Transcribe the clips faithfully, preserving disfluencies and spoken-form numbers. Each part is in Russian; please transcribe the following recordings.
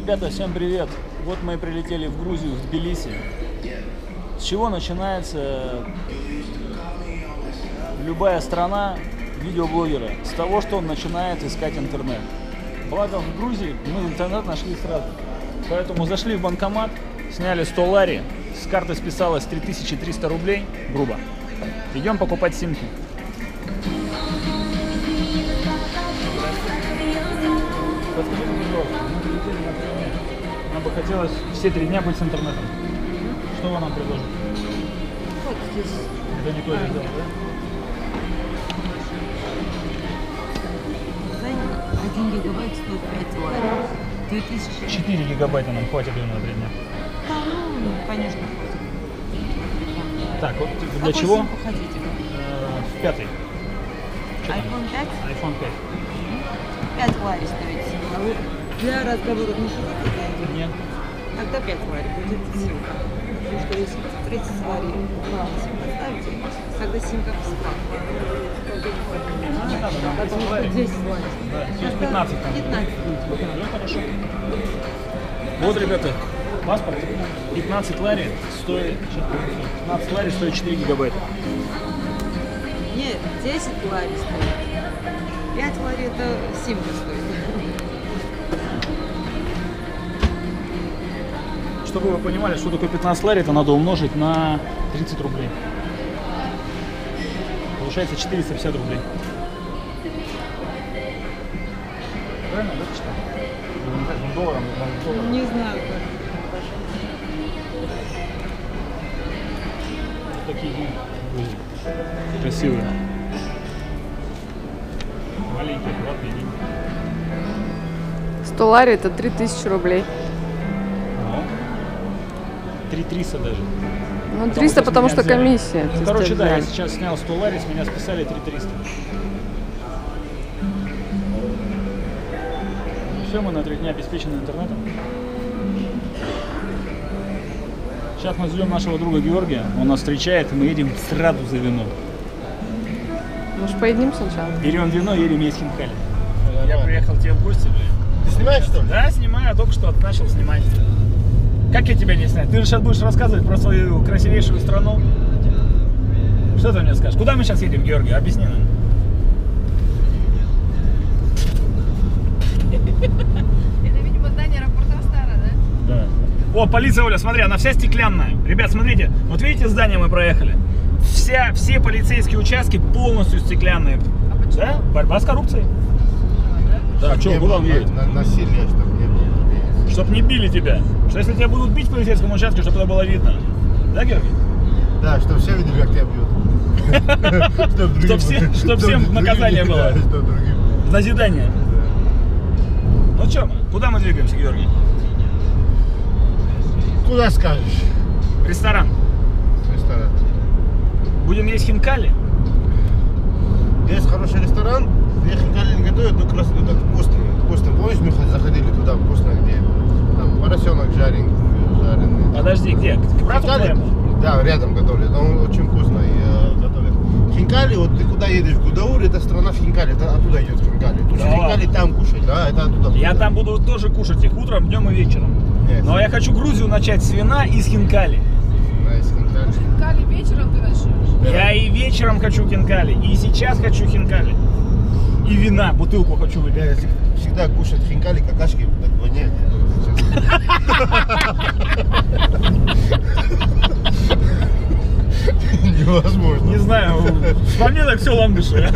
Ребята, всем привет! Вот мы прилетели в Грузию, в Тбилиси. С чего начинается любая страна видеоблогера? С того, что он начинает искать интернет. Благо в Грузии мы интернет нашли сразу. Поэтому зашли в банкомат, сняли сто лари, с карты списалось три тысячи триста рублей, грубо. Идем покупать симки. Подскажите, пожалуйста, мы прилетели на три дня. Нам бы хотелось все три дня быть с интернетом. Что вы нам предложите? Вот здесь. Это не то, а, да? один гигабайт стоит пять лари. две тысячи. четыре гигабайта нам хватит именно на три дня. Да, ну, конечно, хватит. Так, вот для Какой чего? симку хотите? Э, в пятый. айфон пять? айфон пять. пять лари стоит симка. А вы для разговоров не хотите? Нет. Тогда пять лари будет симка. Потому что если тридцать лари симку ставите, тогда симка бесплатная. Не надо, нам Потом лари. десять лари. Да, сейчас пятнадцать там. пятнадцать. Ну, хорошо. Вот, ребята, паспорт. пятнадцать лари стоит, пятнадцать лари стоит четыре гигабайта. Нет, десять лари стоит. пять лари это симка стоит. Чтобы вы понимали, что такое пятнадцать лари, это надо умножить на тридцать рублей. Получается четыреста пятьдесят рублей. Правильно, да, читаю? Долларом, долларом. Не знаю как. Вот такие деньги. Красивые. Маленькие, аккуратные деньги. сто лари это три тысячи рублей. три триста даже. Ну, триста, потому что взяли. комиссия. Ну, короче, да, я сейчас снял сто лари, с меня списали три триста. Все, мы на три дня обеспечены интернетом. Сейчас мы ждем нашего друга Георгия, он нас встречает, и мы едем сразу за вино. Может, поедим сначала? Берем вино, едем есть хинкали. Я приехал тебе в гости, блин. Ты снимаешь, что ли? Да, снимаю, только что начал снимать. Как я тебя не снять? Ты же сейчас будешь рассказывать про свою красивейшую страну. Что ты мне скажешь? Куда мы сейчас едем, Георгий? Объясни нам. Это, видимо, здание аэропорта Астара, да? Да. О, полиция, Оля, смотри, она вся стеклянная. Ребят, смотрите, вот видите здание мы проехали? Вся, все полицейские участки полностью стеклянные. А почему? Да? Борьба с коррупцией. Да, что, Не куда он было едет? на- насилия, чтобы не было. Чтоб не били тебя. Что если тебя будут бить в полицейском участке, чтобы это было видно. Да, Георгий? Да, чтобы все видели, как тебя бьют. Чтоб другим- Чтоб все- чтоб всем другим- наказание было. Да, чтоб другим. Назидание. Ну что мы? Куда мы двигаемся, Георгий? Куда скажешь? Ресторан. Ресторан. Будем есть хинкали? Есть хороший ресторан, где хинкали не готовят, но красный, так вкусно. Вкусно. Помнишь, мы заходили туда вкусно, где там поросенок жарен, жареный. Подожди, где? К брату Хинкали, твоему? да, рядом готовят, но он очень вкусно и, э, готовят. Хинкали, вот ты куда едешь? В Гудаур, это страна хинкали, это оттуда идет хинкали. Тут же Да. хинкали там кушать, да, это оттуда. Я оттуда. там буду тоже кушать их утром, днем и вечером. Нет. Но я хочу Грузию начать с вина и с хинкали. Да, есть хинкали. Кали вечером ты начнешь? Да. Я и вечером хочу хинкали, и сейчас хочу хинкали. И вина, бутылку хочу выпить. Я всегда кушать хинкали, какашки, так воняет. Невозможно. Не знаю, по мне так все ландыши.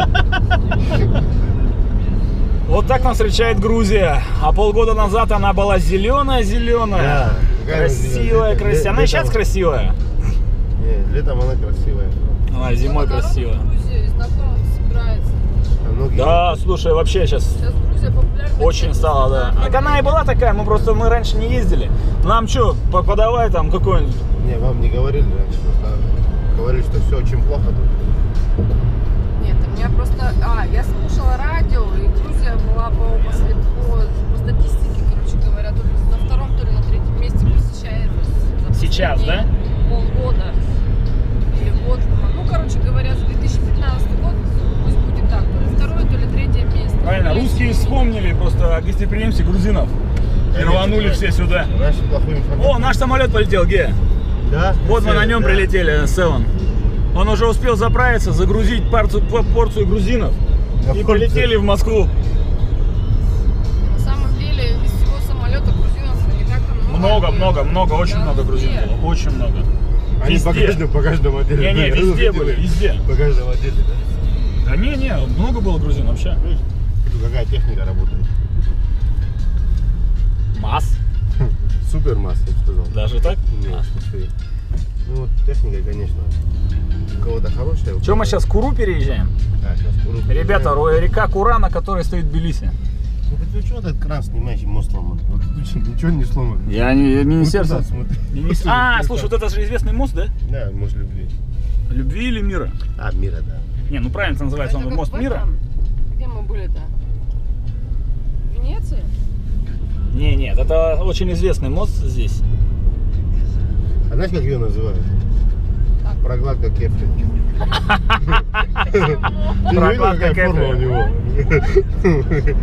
Вот так нас встречает Грузия. А полгода назад она была зеленая-зеленая. Да, Красивая, летом- красивая. Она и сейчас летом- красивая. Не, летом она красивая. Она зимой красивая. Грузия, знакомых собирается. А многие- Да, слушай, вообще сейчас Сейчас Грузия популярна. очень стала, да. Так она и была такая, мы просто мы раньше не ездили. Нам что, подавай там какой-нибудь. Не, вам не говорили раньше, просто говорили, что все очень плохо тут. Нет, у меня просто... А, я слушала радио, и Грузия была по, после- по, по статистике, короче говоря, только на втором, то ли на третьем месте посещаемость. за Сейчас, последние полгода. Или год. Ну, короче говоря, за две тысячи пятнадцатый год, пусть будет так, то ли второе, то ли третье место. Правильно, И- русские вспомнили просто о гостеприимстве грузинов. И рванули все сюда. Раньше плохой информации. О, наш самолет полетел, Ге. Да? Вот мы на нем Да. прилетели, Севен. Он уже успел заправиться, загрузить порцию, порцию грузинов. Да, И порцию. полетели в Москву. На самом деле, из всего самолета грузинов не так-то много. Много, много, много, очень Да, много грузин везде. было. Очень много. Они по Везде. каждому, по каждому отделе. Не-не, были. везде Ну, были, видели? везде. По каждому отделе, да? Да не, не, много было грузин вообще. Видишь, тут какая техника работает. Масс. Супер масса, я бы сказал. Даже так? Нет, слушай. Ну вот техника, конечно, у кого-то хорошая. Че, мы сейчас к Куру переезжаем? Да, сейчас Куру Ребята, переезжаем. ро- река Кура, на которой стоит Тбилиси. Ну ты что этот кран снимаешь, и мост сломан? Вот тут ничего не сломано. Я не Вот министерство. туда смотри. Мини- Вот А, туда. слушай, вот это же известный мост, да? Да, мост любви. Любви или мира? А, мира, да. Не, ну правильно это называется, Это он как мост в мира. этом, где мы были-то? В Венеции? Не, нет, это очень известный мост здесь. А знаешь, как ее называют? Так. Прокладка Кефри. Ты не видел, Прокладка какая форма у Кефри. него?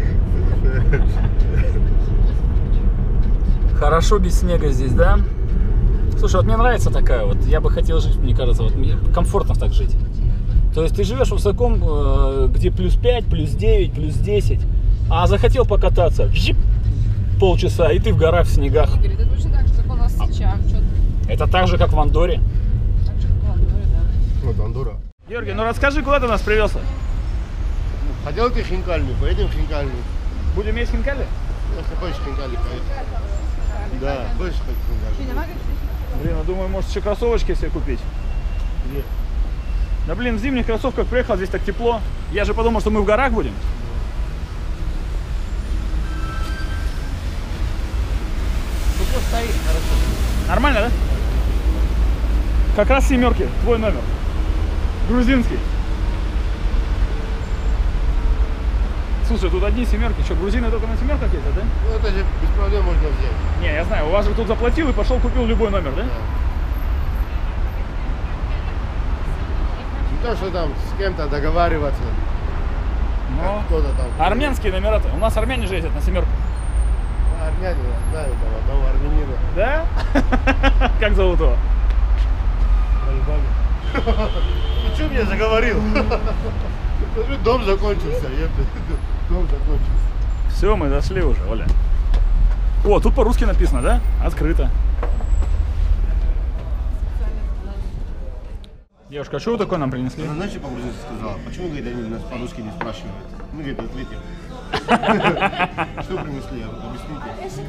Хорошо без снега здесь, да? Слушай, вот мне нравится такая вот, я бы хотел жить, мне кажется, вот мне комфортно так жить. То есть ты живешь в высоком, э, где плюс пять, плюс девять, плюс десять, а захотел покататься, жип, полчаса, и ты в горах, в снегах. Игорь, это точно так же, как у нас сейчас. Что-то Это так же, как в Андоре. так же, как в Андоре, да. Вот Андора. Георгий, ну расскажи, куда ты нас привез? Хотел ты хинкальную, поедем в хинкальную. Будем есть хинкали? Если хочешь хинкали, поедем. Да, хочешь хоть хинкали? Блин, я думаю, может еще кроссовочки себе купить. Где? Да блин, в зимних кроссовках приехал, здесь так тепло. Я же подумал, что мы в горах будем. Ну просто стоит, хорошо. Нормально, да? Как раз семерки, твой номер. Грузинский. Слушай, тут одни семерки. Что, грузины только на семерках ездят, да? Ну это же без проблем можно взять. Не, я знаю, у вас же тут заплатил и пошел купил любой номер, да? Да. Не то, что там с кем-то договариваться, Но как кто-то там. армянские номера-то. У нас армяне же ездят на семерку. А, армяне, я знаю там одного армянина. Да? Как зовут его? По-любому. Ты что меня заговорил? Смотри, дом закончился. ёпта. Дом закончился. Все, мы дошли уже, Оля. О, тут по-русски написано, да? Открыто. Девушка, а что вы такое нам принесли? Она, знаешь, что по-грузински сказала? Почему, говорит, они нас по-русски не спрашивают? Мы, говорит, ответим. Что принесли? Я говорю, объясните.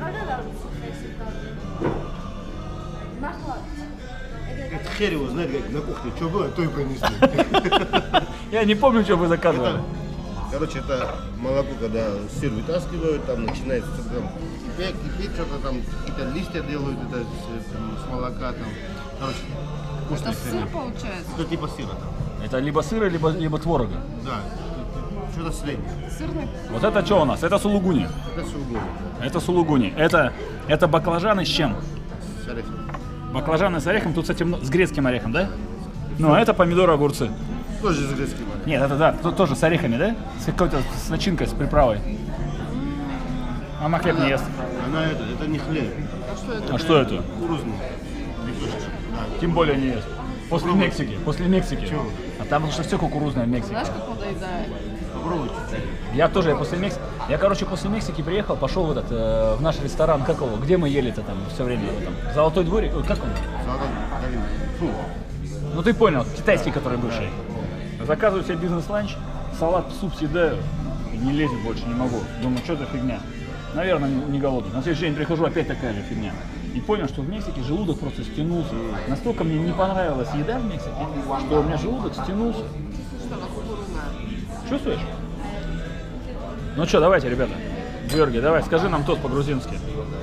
Говорит, хер его знает, говорит, на кухне что было, то и принесли. Я не помню, что вы заказывали. Это, короче, это молоко, когда сыр вытаскивают, там начинается там, кипеть, кипеть, что-то там, какие-то листья делают это, с, с молока там. Короче, вкусный Это сыр получается? Это типа сыра там. Это либо сыра, либо, либо творога. Да, что-то среднее. Сырный? Вот это что у нас? Это сулугуни. Это сулугуни, да, Это сулугуни. Это, это баклажаны с чем? с орехом. Баклажаны с орехом, тут, кстати, мно- с грецким орехом, да? Ну, а это помидоры, огурцы. Тоже с грецким орехом. Нет, это да, тут тоже с орехами, да? С какой-то с начинкой, с приправой. Мама хлеб не ест. Она это, это не хлеб. А что это? А что это? Кукурузный. Лепешечка. Да. Тем более не ест. После Попробуй. Мексики. После Мексики. Чего? А там потому что все кукурузное в Мексике. Знаешь, как он доедает? Попробуй чуть-чуть. Я тоже я после Мексики. Я, короче, после Мексики приехал, пошел в этот э, в наш ресторан, как его, где мы ели-то там все время там. Золотой дворик. Ой, как он? Золотой долин. Фу. Ну ты понял, китайский, который бывший. Заказываю себе бизнес-ланч, салат, суп съедаю, и не лезет больше, не могу. Думаю, что за фигня. Наверное, не не голодный. На следующий день прихожу, опять такая же фигня. И понял, что в Мексике желудок просто стянулся. Настолько мне не понравилась еда в Мексике, что у меня желудок стянулся. Что она кукурузная? Чувствуешь? Ну что, давайте, ребята. Георгий, давай, скажи нам тост по-грузински.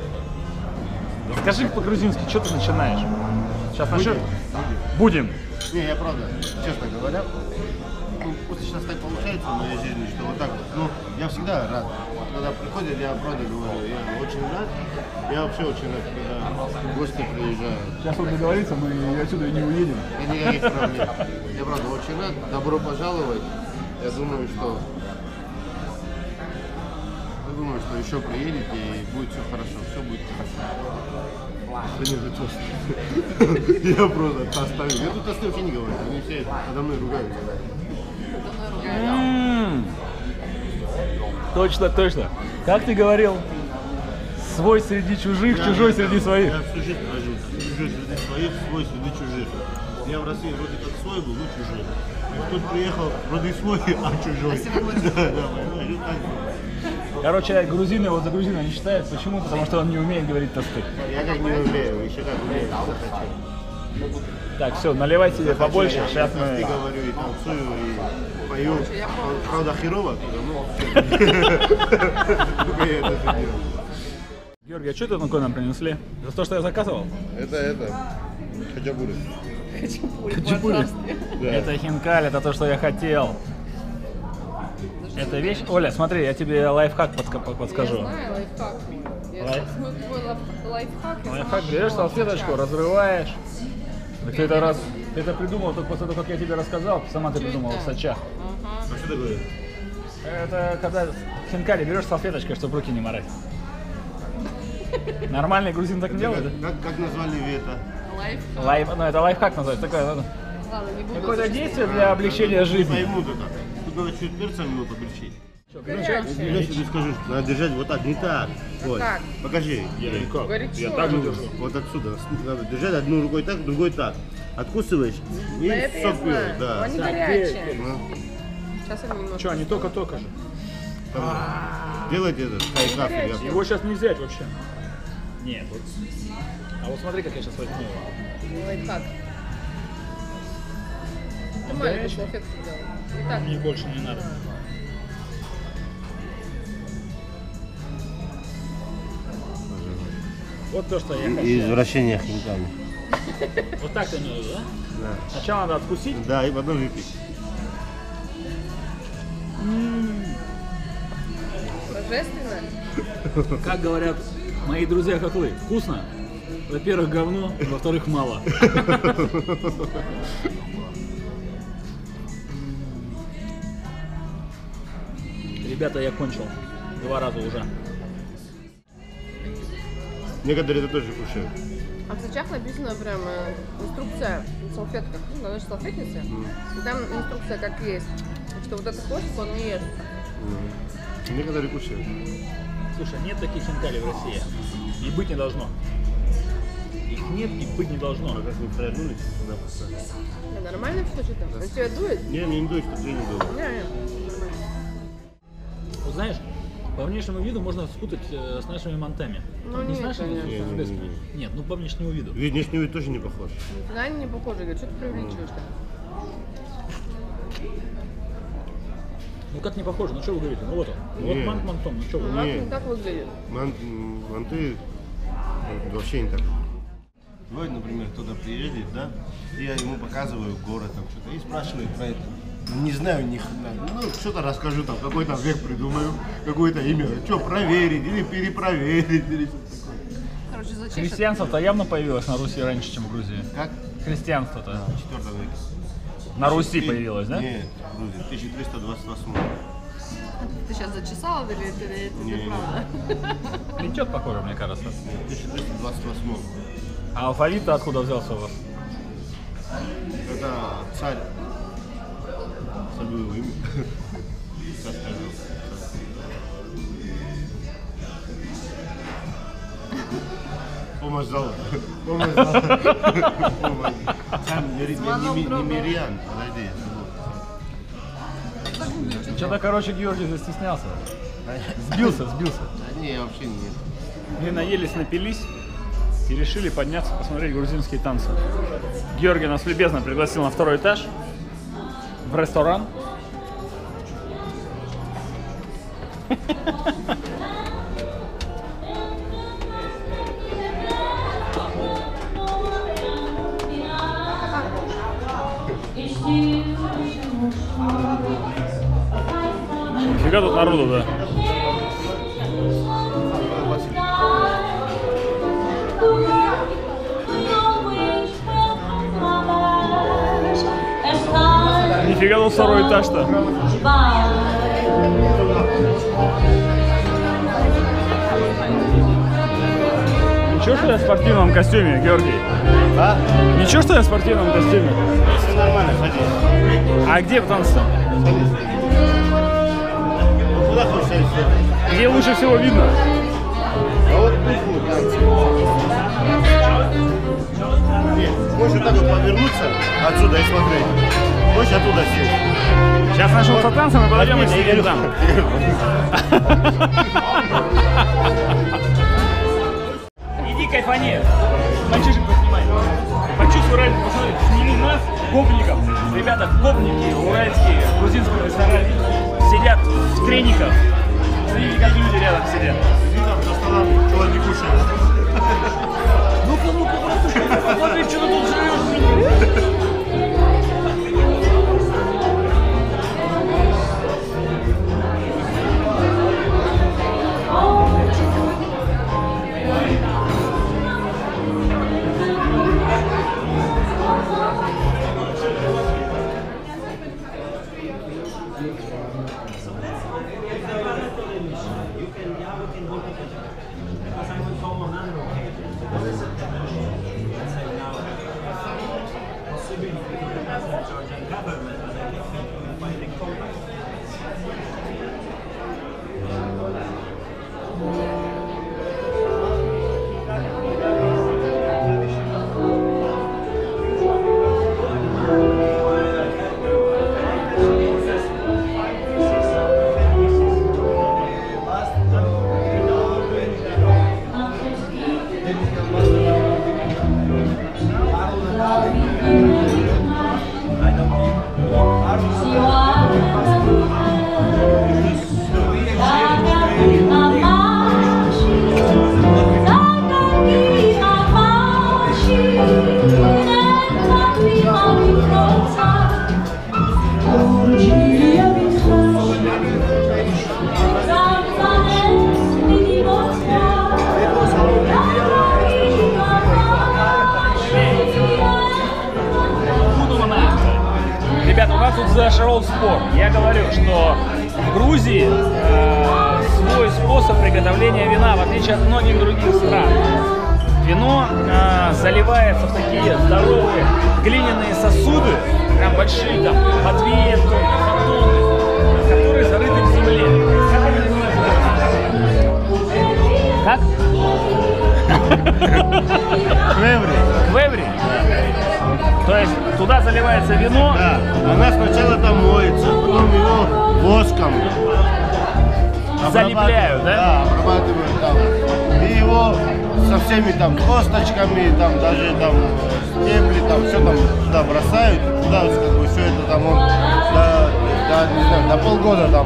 Скажи по-грузински, что ты начинаешь? Сейчас начнем? Будем. Не, я правда, честно говоря, ну, просто сейчас так получается в моей жизни, что вот так вот. Ну, я всегда рад. Вот когда приходят, я правда говорю, я очень рад. Я вообще очень рад, когда гости приезжают. Сейчас он договорится, мы отсюда и не уедем. Да никаких проблем. Я правда очень рад. Добро пожаловать. Я думаю, что... Я думаю, что еще приедете и будет все хорошо, все будет хорошо. Да нет, это что? Я просто оставил. Я тут оставил, вообще не говорю. Они все подо мной ругаются. М-м-м. Точно, точно. Как ты говорил? Свой среди чужих, Да, чужой да, среди да. своих. Я всю жизнь прожил. Чужой среди своих, свой среди чужих. Я в России вроде как свой был, но чужой. И тут приехал, вроде свой, а чужой. Да, да, понимаешь, так было. Короче, грузины его за грузина не считают. Почему? Потому что он не умеет говорить тосты. Я как не умею, еще как умею, что хочу. Так, все, наливай себе побольше. Я Сейчас посты мы... говорю, и танцую, и пою. Правда, херово, но... Только я это делаю. Георгий, а что это такое нам принесли? За то, что я заказывал? Это, это, хачапури. Хачапури. Да. Это хинкаль, это то, что я хотел. Это вещь. Оля, смотри, я тебе лайфхак подска- подскажу. Я знаю лайфхак. Я Лайф- сейчас твой лайф- лайфхак. я Лайфхак, сама берешь придумала салфеточку, сейчас. разрываешь. Так ты это раз, ты это придумал только после того, как я тебе рассказал, сама ты Чё придумала это? в Сочах. Ага. А что такое? Это когда хинкали берешь салфеточкой, чтобы руки не морать. Нормальный грузин так не делает, да? Как, как назвали вы это? Лайфхак. Лайф, ну это лайфхак называется. Такое, ну, Ладно, не буду. какое-то слушать. действие для облегчения Не жизни. поймут это. Тут надо чуть перца минуту облегчить. Горячее. Я тебе скажу, что надо держать вот так, не так. Вот. как? Покажи. как? Горячо. Я так же держу. Вот отсюда. Надо держать одной рукой так, другой так. Откусываешь и Да это я сок пьешь, знаю. да. Они Так, горячие. Ну, Сейчас я немного. Что, они только-только же. там, делайте это, кайф, я Его сейчас не взять вообще. Нет, вот. А вот смотри, как я сейчас возьму его. Лайфхак. Ты Он маленькую горячий? салфетку взял. И так. Мне больше не надо. Вот то, что я хотел. извращение хинками. Вот так ты имеешь, да? Да. Сначала надо откусить. Да, и потом выпить. Божественно. Как говорят мои друзья котлы, вкусно. Во-первых, говно, во-вторых, мало. Ребята, я кончил. Два раза уже. Некоторые это тоже кушают. А в Сочах написано прям э, инструкция на салфетках. Ну, значит, салфетницы. И там инструкция как есть. Что вот этот хвостик, он не ест. М. Некоторые кушают. Слушай, нет таких хинкалей в России. И быть не должно. Их нет и быть не должно. А как мы провернулись сюда просто. Да, нормально все что-то? Он тебя дует? Не, мне не дует, чтобы тебе не было. Не, не, нормально. Вот знаешь, по внешнему виду можно спутать э, с нашими мантами. Ну, не нет, с нашими, конечно. с Не, не, узбекскими. не, не. Нет, ну по внешнему виду. Вид внешний вид тоже не похож. Нифига они не похожи. Говорят, что ты преувеличиваешь-то? Ну как не похоже, ну что вы говорите? Ну вот он. Ну, вот Не. мант мантом, ну что вы? Ну, Мант Не. не так выглядит. Ман, манты ну, вообще не так. Бывает, например, кто-то приедет, да, и я ему показываю город, там что-то, и спрашиваю про это. Не знаю ни хрена. Ну, что-то расскажу, там, какой-то век придумаю, какое-то имя. Что, проверить или перепроверить, или что-то такое. Короче, зачем? Христианство-то явно появилось на Руси раньше, чем в Грузии. Как? Христианство-то В четвёртом веке. на Руси появилось, да? Нет, в Грузии, тысяча триста двадцать восьмой. Ты сейчас зачесал или это, или это Не, не. правда? Плетет, похоже, мне кажется. тысяча триста двадцать восьмой. А алфавит-то откуда взялся у вас? Это царь. Забыл его имя. Сейчас скажу. Помощь зала. Помощь зала. Помощь. Царь Нери- Звонок Неми- друга. Немирьян. Подожди, я забыл. Что-то, короче, Георгий застеснялся. Сбился, сбился. Да не, я вообще нет. Мы наелись, напились и решили подняться, посмотреть грузинские танцы. Георгий нас любезно пригласил на второй этаж в ресторан. Фига тут народу, да. Нифига тут второй этаж-то. Ничего, что я в спортивном костюме, Георгий? А? Ничего, что я в спортивном костюме? Все нормально, садись. А где танцы? Садись. Ну, куда хочешь садись? Где лучше всего видно? А вот тут будет танцы. Нет, можешь вот так вот повернуться отсюда и смотреть. Можешь оттуда сесть. Сейчас начнутся танцы, мы подойдем и сидим там. Иди кайфани. Мальчишек поснимай. Почувствуй разницу, посмотри, сними нас, гопников. Ребята, гопники уральские, в грузинском ресторане. Сидят в трениках. Смотрите, как люди рядом сидят. Иди там за столом, чего не кушают. Ну-ка, ну-ка, братушка, посмотри, что ты тут живешь. Ребята, у нас тут зашел спор. Я говорю, что в Грузии э, свой способ приготовления вина, в отличие от многих других стран. Вино э, заливается в такие здоровые глиняные сосуды, прям большие, там, по две тонны, по тонны, которые зарыты в земле. Как они называются? Как? Квеври. Квеври? То есть туда заливается вино? Да. Она сначала там моется, потом его воском залепляют, да? Да, обрабатывают там. И его со всеми там косточками, там даже там стебли, там все там туда бросают, и туда как бы все это там он до, до, не знаю, до полгода там.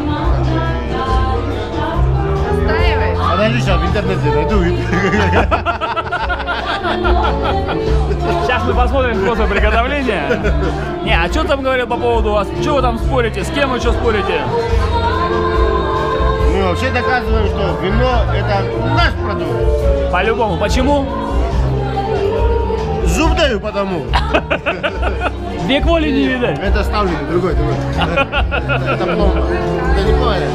Настаиваешь? Подожди, сейчас в интернете найду. Сейчас мы посмотрим способ приготовления. Не, а что там говорят по поводу вас? Что вы там спорите? С кем вы что спорите? Мы вообще доказываем, что вино это наш продукт. По-любому. Почему? Зуб даю потому. Век воли не видать. Это ставленный, другой, другой. Это пломба. Это не понял.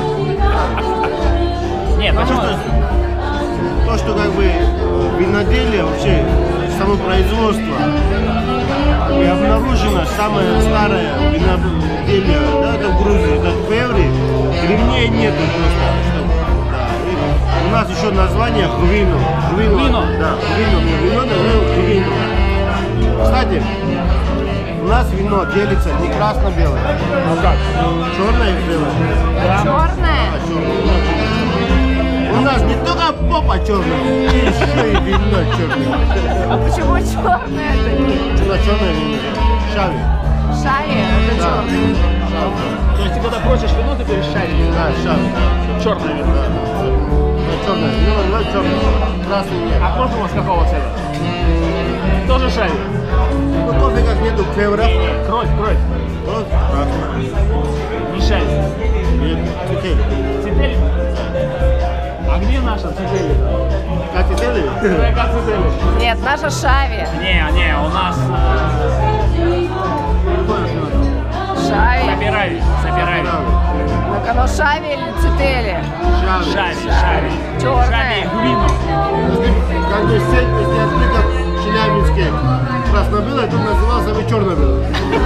Нет, Потому почему? что то, что как бы виноделие вообще, само производство, и обнаружено самое старое виноделие, да, это в Грузии, это в Квеври, древнее нету просто. Да. И у нас еще название хвино. Хвино? Да, хвино. Вино, да, хвино. Кстати, у нас вино делится не красно-белое. Ну как? Черное и белое. Да. Черная? А, черное. У нас не только попа черная, еще и вино черное. А почему черная это не? Что черное вино? Шави. Шари это Да. черная. Шави. То есть ты когда просишь вино, ты говоришь шари. Да, шави. Черное вино. Да. Ну, черное вино, но черное. Красный нет. А кофе у вас какого цвета? Тоже шари. Ну, кофе как нету февра. Кровь, кровь. Вот красный. Не шари. Нет, цитель. Цитель? А где наша цитель? Как цители? Какая цитель? Нет, наша Шави. Не, не, у нас... э, Шави. Собирай, собирай. Так оно шави или цители? Шави. Шари, шари. Чёрная. Шари гвину. Как бы сеть, если открыть, как в Челябинске красно-белое, тут назывался бы черно-белое.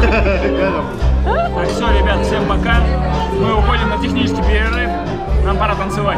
Так, все, ребят, всем пока. Мы уходим на технический перерыв. Нам пора танцевать.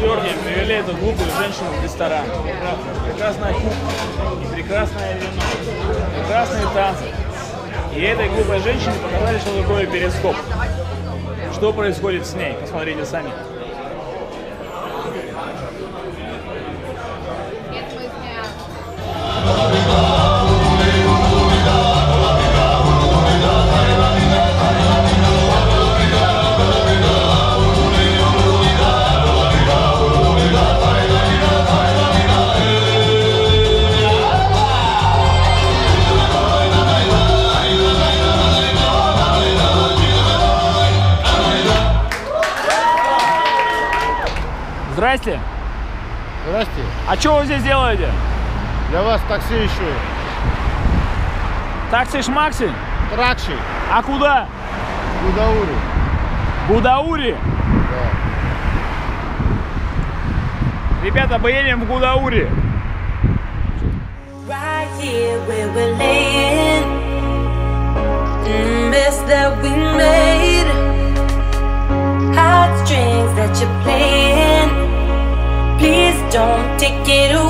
Георгием привели эту глупую женщину в ресторан. Прекрасная, прекрасная кухня, и прекрасное вино, прекрасные танцы. И этой глупой женщине показали, что такое перископ. Что происходит с ней? Посмотрите сами. Здрасте. Здрасте. А что вы здесь делаете? Для вас такси ищу. Такси-шмакси? Тракши. А куда? Гудаури. Гудаури? Да. Ребята, поедем в Гудаури. Right here where we're laying, mm, mess that we made, heartstrings that you're playing. Please don't take it away.